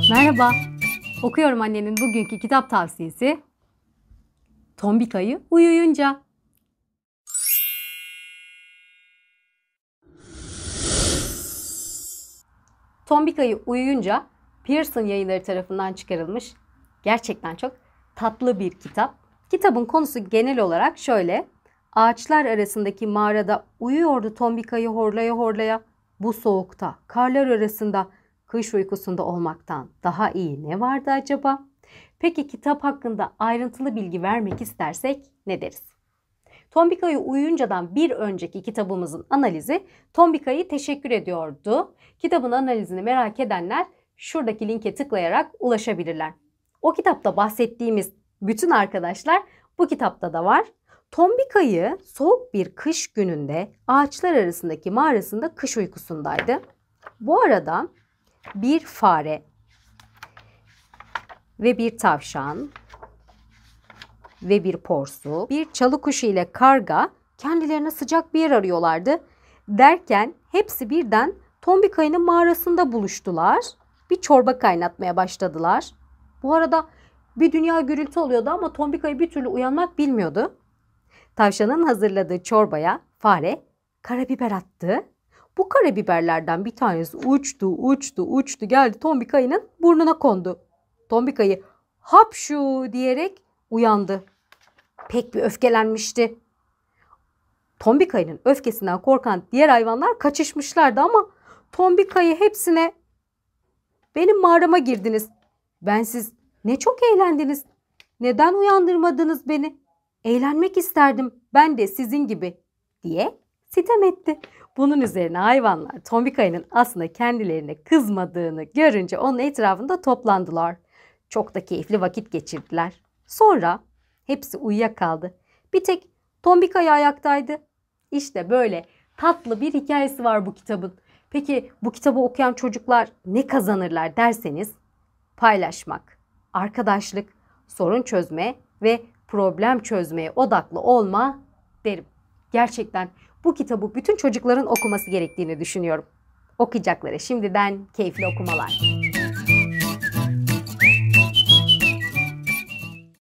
Merhaba, okuyorum annenin bugünkü kitap tavsiyesi Tombik Ayı Uyuyunca. Tombik Ayı Uyuyunca Pearson Yayınları tarafından çıkarılmış gerçekten çok tatlı bir kitap. Kitabın konusu genel olarak şöyle: ağaçlar arasındaki mağarada uyuyordu Tombik Ayı horlaya horlaya. Bu soğukta, karlar arasında, kış uykusunda olmaktan daha iyi ne vardı acaba? Peki kitap hakkında ayrıntılı bilgi vermek istersek ne deriz? Tombik Ayı Uyuyunca'dan bir önceki kitabımızın analizi Tombik Ayı teşekkür ediyordu. Kitabın analizini merak edenler şuradaki linke tıklayarak ulaşabilirler. O kitapta bahsettiğimiz bütün arkadaşlar bu kitapta da var. Tombik Ayı soğuk bir kış gününde ağaçlar arasındaki mağarasında kış uykusundaydı. Bu arada bir fare ve bir tavşan ve bir porsu, bir çalı kuşu ile karga kendilerine sıcak bir yer arıyorlardı. Derken hepsi birden Tombik Ayı'nın mağarasında buluştular. Bir çorba kaynatmaya başladılar. Bu arada bir dünya gürültü oluyordu ama Tombik Ayı bir türlü uyanmak bilmiyordu. Tavşanın hazırladığı çorbaya fare karabiber attı. Bu karabiberlerden bir tanesi uçtu geldi Tombik Ayı'nın burnuna kondu. Tombik Ayı hapşu diyerek uyandı. Pek bir öfkelenmişti. Tombik Ayı'nın öfkesinden korkan diğer hayvanlar kaçışmışlardı ama Tombik Ayı hepsine "Benim mağarama girdiniz. Bensiz ne çok eğlendiniz. Neden uyandırmadınız beni? Eğlenmek isterdim ben de sizin gibi" diye sitem etti. Bunun üzerine hayvanlar Tombik Ayı'nın aslında kendilerine kızmadığını görünce onun etrafında toplandılar. Çok da keyifli vakit geçirdiler. Sonra hepsi uyuyakaldı. Bir tek Tombik Ayı ayaktaydı. İşte böyle tatlı bir hikayesi var bu kitabın. Peki bu kitabı okuyan çocuklar ne kazanırlar derseniz, paylaşmak, arkadaşlık, sorun çözme ve problem çözmeye odaklı olma derim. Gerçekten bu kitabı bütün çocukların okuması gerektiğini düşünüyorum. Okuyacaklara şimdiden keyifli okumalar.